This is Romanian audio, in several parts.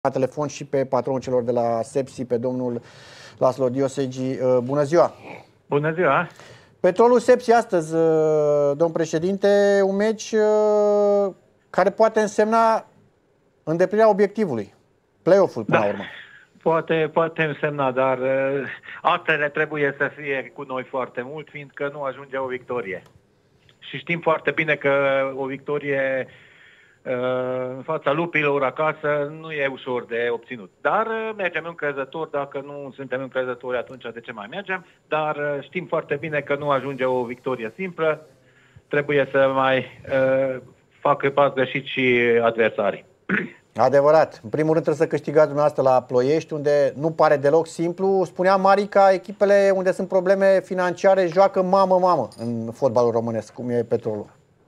la telefon și pe patronul celor de la Sepsi, pe domnul Laszlo Diosegi. Bună ziua! Bună ziua! Petrolul Sepsi astăzi, domn președinte, un meci care poate însemna îndeplinirea obiectivului, play-off-ul până la urmă. Poate însemna, dar altele trebuie să fie cu noi foarte mult, fiindcă nu ajunge o victorie. Și știm foarte bine că o victorie în fața lupilor acasă nu e ușor de obținut. Dar mergem încrezători, dacă nu suntem încrezători atunci de ce mai mergem, dar știm foarte bine că nu ajunge o victorie simplă, trebuie să mai facă pas greșit și adversarii. Adevărat. În primul rând trebuie să câștigați dumneavoastră la Ploiești, unde nu pare deloc simplu. Spunea Marica, echipele unde sunt probleme financiare joacă mamă în fotbalul românesc, cum e Petrolul.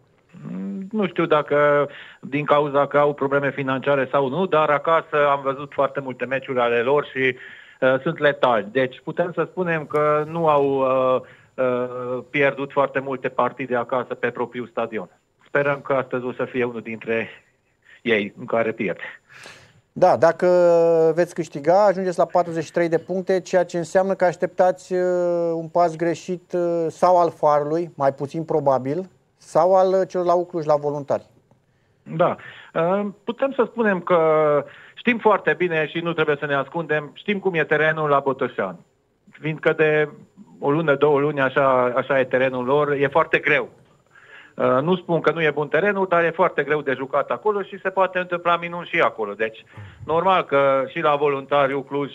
Nu știu dacă din cauza că au probleme financiare sau nu, dar acasă am văzut foarte multe meciuri ale lor și sunt letali. Deci putem să spunem că nu au pierdut foarte multe partide acasă pe propriul stadion. Sperăm că astăzi o să fie unul dintre ei în care pierde. Da, dacă veți câștiga, ajungeți la 43 de puncte, ceea ce înseamnă că așteptați un pas greșit sau al Farului, mai puțin probabil, sau al celor la Ucluj, la Voluntari. Da. Putem să spunem că știm foarte bine și nu trebuie să ne ascundem, știm cum e terenul la Botoșani. Fiindcă de o lună, 2 luni, așa e terenul lor, e foarte greu. Nu spun că nu e bun terenul, dar e foarte greu de jucat acolo și se poate întâmpla minuni și acolo. Deci, normal că și la Voluntari, Ucluj,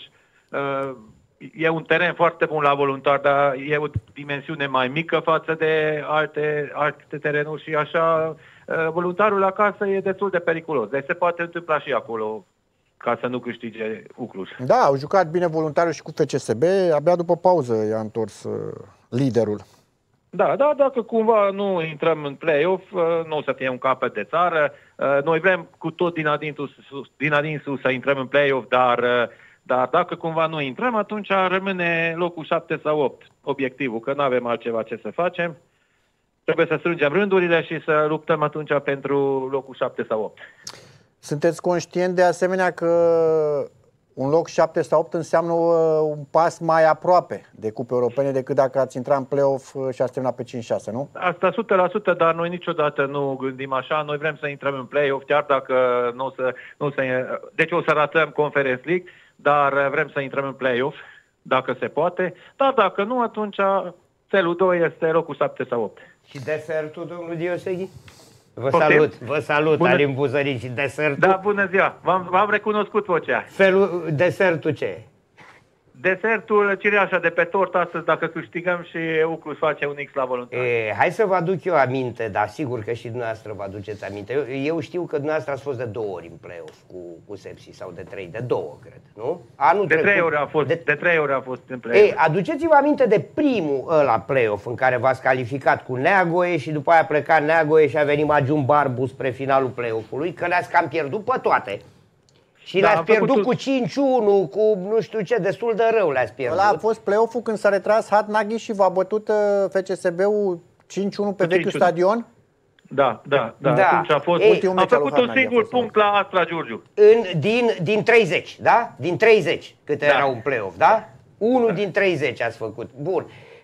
e un teren foarte bun la Voluntari, dar e o dimensiune mai mică față de alte terenuri și așa Voluntarul acasă e destul de periculos. Deci se poate întâmpla și acolo ca să nu câștige Ucluj. Da, au jucat bine Voluntarul și cu FCSB, abia după pauză i-a întors liderul. Da, dacă cumva nu intrăm în play-off, nu o să fie un capăt de țară. Noi vrem cu tot din adinsul să intrăm în play-off, dar dacă cumva nu intrăm, atunci rămâne locul 7 sau 8, obiectivul, că nu avem altceva ce să facem. Trebuie să strângem rândurile și să luptăm atunci pentru locul 7 sau 8. Sunteți conștient de asemenea că un loc 7 sau 8 înseamnă un pas mai aproape de cupe europene decât dacă ați intra în play-off și ați terminat pe 5-6, nu? Asta 100%, dar noi niciodată nu gândim așa. Noi vrem să intrăm în play-off, chiar dacă deci o să ratăm Conference League, dar vrem să intrăm în play-off, dacă se poate. Dar dacă nu, atunci felul 2 este locul 7 sau 8. Și desertul, domnul Diosegi? Vă salut, Alin Buzărin. Și desertul? Da, bună ziua, v-am recunoscut vocea. Desertul ce e? Desertul, cireașa de pe tort astăzi, dacă câștigăm și Ucluj face un X la Voluntari. Hai să vă aduc eu aminte, dar sigur că și dumneavoastră vă aduceți aminte. Eu știu că dumneavoastră ați fost de 2 ori în play-off cu Sepsi, sau de 3, de 2, cred, nu? De 3 ori a fost în play-off. Aduceți-vă aminte de primul ăla play-off în care v-ați calificat cu Neagoe și după aia a plecat Neagoe și a venit Magiun Barbu spre finalul play-off-ului, că le-ați cam pierdut pe toate. Și le-ați pierdut cu 5-1, cu nu știu ce, destul de rău le-ați pierdut. Ăla a fost play-off-ul când s-a retras Hatnaghi și v-a bătut FCSB-ul 5-1 pe vechiul stadion? Da. Atunci a făcut un singur punct la Astra Giurgiu. Din 30, da? Din 30, câte erau în play-off, da? Unul din 30 ați făcut. Bun.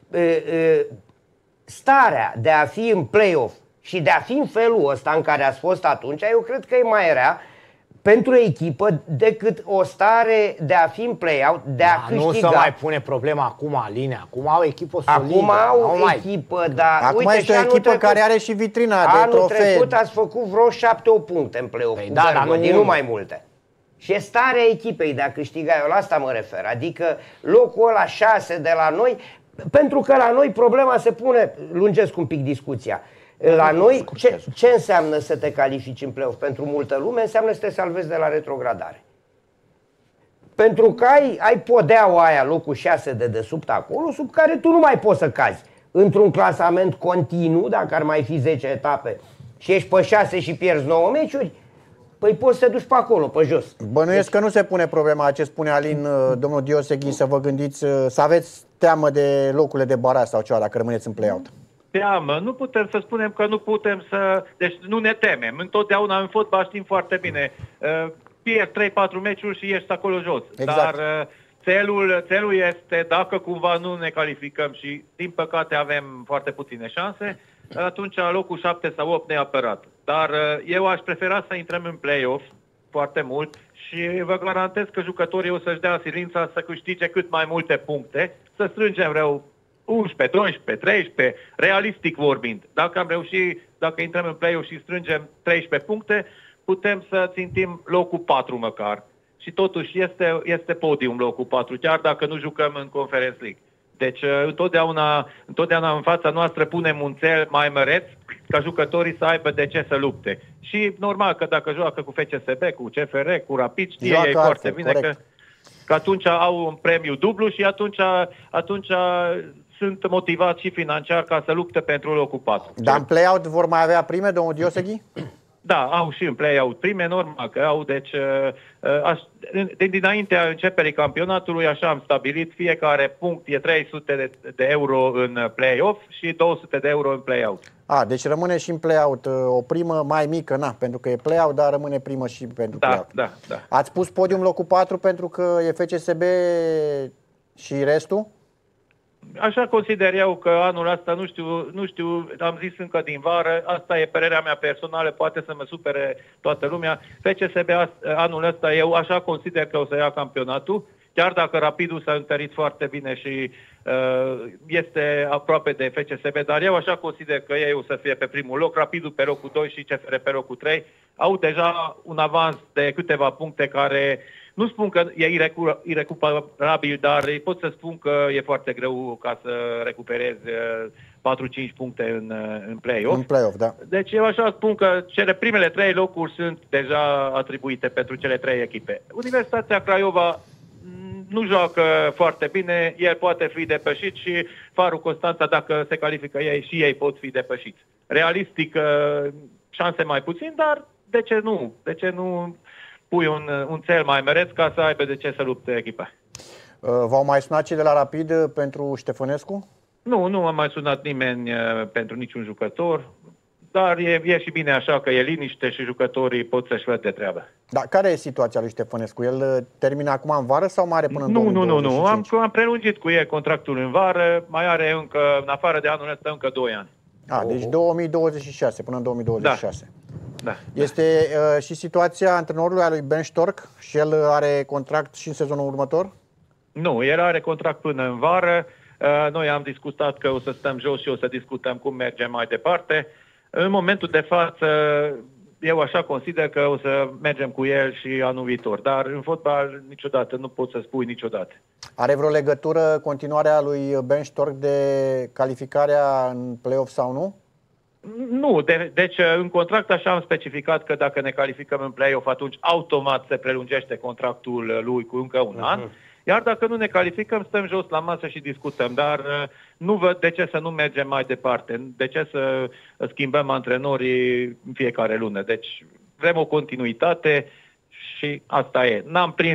Starea de a fi în play-off și de a fi în felul ăsta în care ați fost atunci, eu cred că e mai rea pentru echipă decât o stare de a fi în play-out, de a câștiga. Nu se mai pune problema acum, Aline. Acum au echipă solidă. Acum au echipă, dar acum uite, este o echipă care are și vitrina de trofee. Anul trecut ați făcut vreo 7-8 puncte în play-off cu Bergodi, nu mai multe. Și e starea echipei de a câștiga, eu la asta mă refer. Adică locul ăla 6 de la noi, pentru că la noi problema se pune, lungesc un pic discuția. La noi, ce înseamnă să te califici în play-off? Pentru multă lume înseamnă să te salvezi de la retrogradare. Pentru că ai podeaua aia, locul 6 de desubt acolo, sub care tu nu mai poți să cazi. Într-un clasament continuu, dacă ar mai fi 10 etape, și ești pe 6 și pierzi 9 meciuri, păi poți să te duci pe acolo, pe jos. Bănuiesc că nu se pune problema, ce spune Alin, domnul Diosegi, să vă gândiți, să aveți teamă de locurile de baraj sau ceva, dacă rămâneți în play-out. Teamă, nu putem să spunem că nu putem să... Deci nu ne temem. Întotdeauna în fotbal știm foarte bine. pierzi 3-4 meciuri și ești acolo jos. Exact. Dar țelul este, dacă cumva nu ne calificăm și din păcate avem foarte puține șanse, atunci locul 7 sau 8 neapărat. Dar eu aș prefera să intrăm în play-off foarte mult și vă garantez că jucătorii o să-și dea silința să câștige cât mai multe puncte, să strângem rău 11, 12, 13, realistic vorbind. Dacă am reușit, dacă intrăm în play-off și strângem 13 puncte, putem să țintim locul 4 măcar. Și totuși este podium locul 4, chiar dacă nu jucăm în Conference League. Deci întotdeauna în fața noastră punem un țel mai măreț ca jucătorii să aibă de ce să lupte. Și normal că dacă joacă cu FCSB, cu CFR, cu Rapid, știe ei foarte bine că atunci au un premiu dublu și atunci sunt motivați și financiar ca să lupte pentru locul 4. Dar în play-out vor mai avea prime, domnul Dioseghi? Da, au și în play-out prime, normal că au, deci dinaintea începerii campionatului, așa am stabilit, fiecare punct e 300 de euro în play-off și 200 de euro în play-out. Deci rămâne și în play-out o primă mai mică, pentru că e play-out, dar rămâne primă și pentru play-out. Da. Ați pus podium locul 4 pentru că e FCSB și restul? Așa consider eu că anul ăsta, nu știu, am zis încă din vară, asta e părerea mea personală, poate să mă supere toată lumea. FCSB anul ăsta, eu așa consider că o să ia campionatul, chiar dacă Rapidul s-a întărit foarte bine și este aproape de FCSB, dar eu așa consider că ei o să fie pe primul loc, Rapidul pe locul 2 și CFR pe locul 3. Au deja un avans de câteva puncte care... Nu spun că e irecuperabil, dar pot să spun că e foarte greu ca să recuperezi 4-5 puncte în play-off. În play-off, da. Deci eu așa spun că primele 3 locuri sunt deja atribuite pentru cele 3 echipe. Universitatea Craiova nu joacă foarte bine, el poate fi depășit și Farul Constanța, dacă se califică ei, și ei pot fi depășiți. Realistic, șanse mai puțin, dar de ce nu? De ce nu pui un țel mai măreț ca să aibă de ce să lupte echipa? V-au mai sunat cei de la Rapid pentru Ștefănescu? Nu a mai sunat nimeni pentru niciun jucător, dar e și bine așa că e liniște și jucătorii pot să-și facă de treabă. Dar care e situația lui Ștefănescu? El termină acum în vară sau mai are până în 2025? Nu. Am prelungit cu el contractul în vară, mai are încă, în afară de anul ăsta, încă 2 ani. Deci 2026, până în 2026. Da. Este și situația antrenorului a lui Ben Stork și el are contract și în sezonul următor? Nu, el are contract până în vară. Noi am discutat că o să stăm jos și o să discutăm cum mergem mai departe. În momentul de față, eu așa consider că o să mergem cu el și anul viitor. Dar în fotbal niciodată, nu pot să spui niciodată. Are vreo legătură continuarea lui Ben Stork de calificarea în play-off sau nu? Nu, deci în contract așa am specificat că dacă ne calificăm în play-off, atunci automat se prelungește contractul lui cu încă un an. Iar dacă nu ne calificăm, stăm jos la masă și discutăm. Dar nu văd de ce să nu mergem mai departe, de ce să schimbăm antrenorii în fiecare lună. Deci vrem o continuitate și asta e.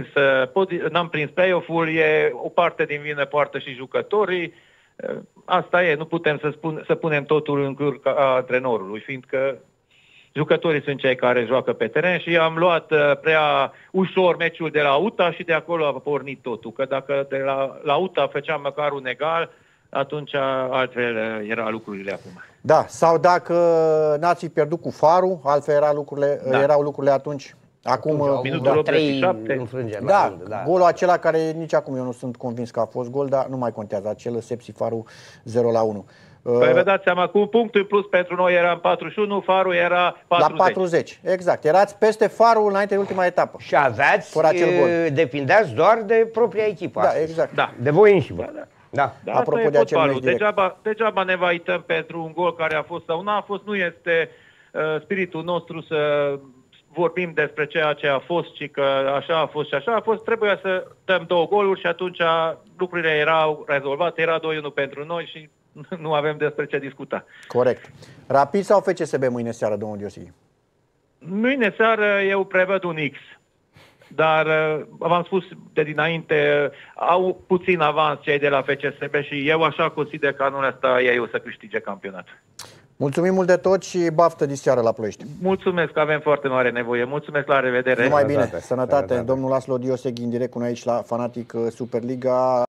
N-am prins play-off-ul, e o parte din vină poartă și jucătorii. Asta e, nu putem să punem totul în cârca antrenorului, fiindcă jucătorii sunt cei care joacă pe teren și am luat prea ușor meciul de la UTA și de acolo a pornit totul. Că dacă de la UTA făceam măcar un egal, atunci altfel era lucrurile acum. Da, sau dacă n-ați pierdut cu Farul, altfel erau lucrurile atunci. Acum, minutul 87. Da, golul acela care nici acum eu nu sunt convins că a fost gol, dar nu mai contează, acel Sepsi Farul 0-1. Păi vă dați seama, cu punctul plus pentru noi era în 41, Farul era 40. La 40, exact. Erați peste Farul înainte de ultima etapă. Și aveați, depindeați doar de propria echipă. Da, astăzi. exact. Da. De voi înșivă. Da, apropo de acel meci direct. Degeaba ne vaităm pentru un gol care a fost sau n-a fost, nu este spiritul nostru să vorbim despre ceea ce a fost și că așa a fost și așa a fost. Trebuia să dăm 2 goluri și atunci lucrurile erau rezolvate, era 2-1 pentru noi și nu avem despre ce discuta. Corect. Rapid sau FCSB mâine seară, domnul Dioseghi? Mâine seară eu prevăd un X. Dar v-am spus de dinainte, au puțin avans cei de la FCSB și eu așa consider că anul ăsta ei o să câștige campionatul. Mulțumim mult de tot și baftă diseară la Ploiești. Mulțumesc că avem foarte mare nevoie. Mulțumesc, la revedere. Numai bine, sănătate. Domnul Laslo Dioseghi în direct cu noi aici la Fanatic Superliga.